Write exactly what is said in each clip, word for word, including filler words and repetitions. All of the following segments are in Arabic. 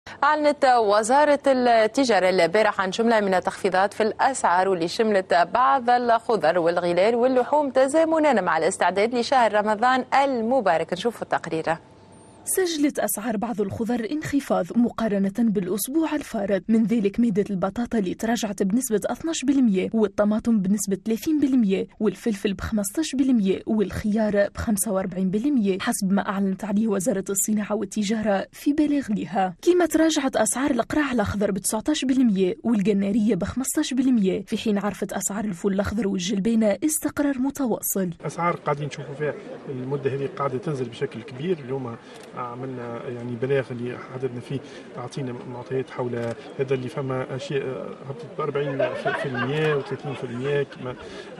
أعلنت وزارة التجارة البارحة عن جملة من التخفيضات في الأسعار واللي شملت بعض الخضر والغلال واللحوم تزامنا مع الاستعداد لشهر رمضان المبارك. نشوف التقرير. سجلت أسعار بعض الخضر انخفاض مقارنة بالأسبوع الفارط، من ذلك مادة البطاطا اللي تراجعت بنسبة اثني عشر بالمئة، والطماطم بنسبة ثلاثين بالمئة، والفلفل ب خمسة عشر بالمئة، والخيار ب خمسة وأربعين بالمئة حسب ما أعلنت عليه وزارة الصناعة والتجارة في بلاغ لها. كما تراجعت أسعار القراع الأخضر ب تسعة عشر بالمئة والجنارية ب خمسة عشر بالمئة، في حين عرفت أسعار الفول الأخضر والجلبانة استقرار متواصل. أسعار قاعدين نشوفوا فيها المدة هذه قاعدة تنزل بشكل كبير. اليوم عملنا يعني بلاغ اللي حددنا فيه اعطينا معطيات حول هذا اللي فما اشياء هبطت ب أربعين بالمئة و ثلاثين بالمئة كما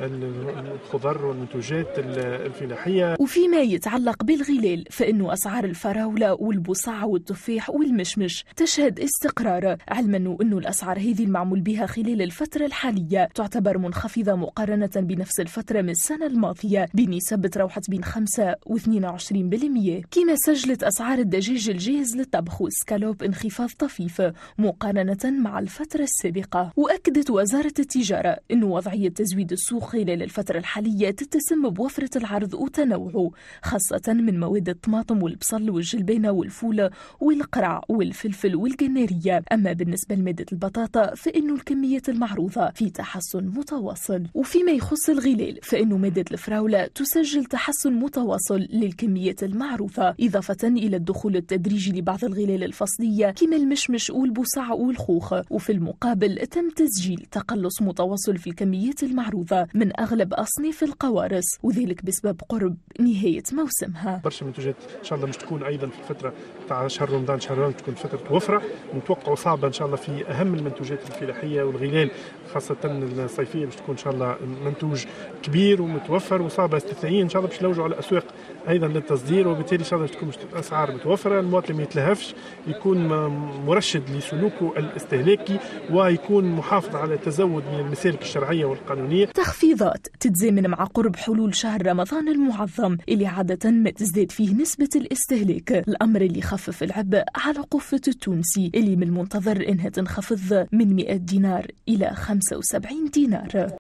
الخضر والمنتوجات الفلاحيه. وفيما يتعلق بالغلال فانه اسعار الفراوله والبصع والتفاح والمشمش تشهد استقرار، علما انه الاسعار هذه المعمول بها خلال الفتره الحاليه تعتبر منخفضه مقارنه بنفس الفتره من السنه الماضيه بنسبه تراوحت بين خمسة واثنين وعشرين بالمئة. كما سجلت أسعار الدجاج الجاهز للطبخ والسكالوب انخفاض طفيف مقارنة مع الفترة السابقة. وأكدت وزارة التجارة أن وضعية تزويد السوق خلال الفترة الحالية تتسم بوفرة العرض وتنوعه، خاصة من مواد الطماطم والبصل والجلبانة والفول والقرع والفلفل والجنارية. أما بالنسبة لمادة البطاطا فإن الكمية المعروضة في تحسن متواصل. وفيما يخص الغلال فإن مادة الفراولة تسجل تحسن متواصل للكميات المعروضة، إضافة إلى الدخول التدريجي لبعض الغلال الفصلية كما المشمش والبصع والخوخ. وفي المقابل تم تسجيل تقلص متواصل في الكميات المعروضة من أغلب أصناف القوارص، وذلك بسبب قرب نهاية موسمها. برشا منتوجات إن شاء الله مش تكون أيضا في الفترة تاع شهر رمضان شهر رمضان تكون فترة وفرة، نتوقع صعبة إن شاء الله في أهم المنتوجات الفلاحية والغلال خاصة الصيفية باش تكون إن شاء الله منتوج كبير ومتوفر، وصعبة استثنائية إن شاء الله باش نلوجوا على الأسواق أيضا للتصدير، وبالتالي إن شاء الله تكون أسعار متوفرة، المواطن ما يتلهفش، يكون مرشد لسلوكه الاستهلاكي ويكون محافظ على التزود من المسالك الشرعية والقانونية. تخفيضات تتزامن مع قرب حلول شهر رمضان المعظم اللي عادة ما تزداد فيه نسبة الاستهلاك، الأمر اللي خفف العبء على قفة التونسي اللي من المنتظر إنها تنخفض من مئة دينار إلى خمسة وسبعين دينار.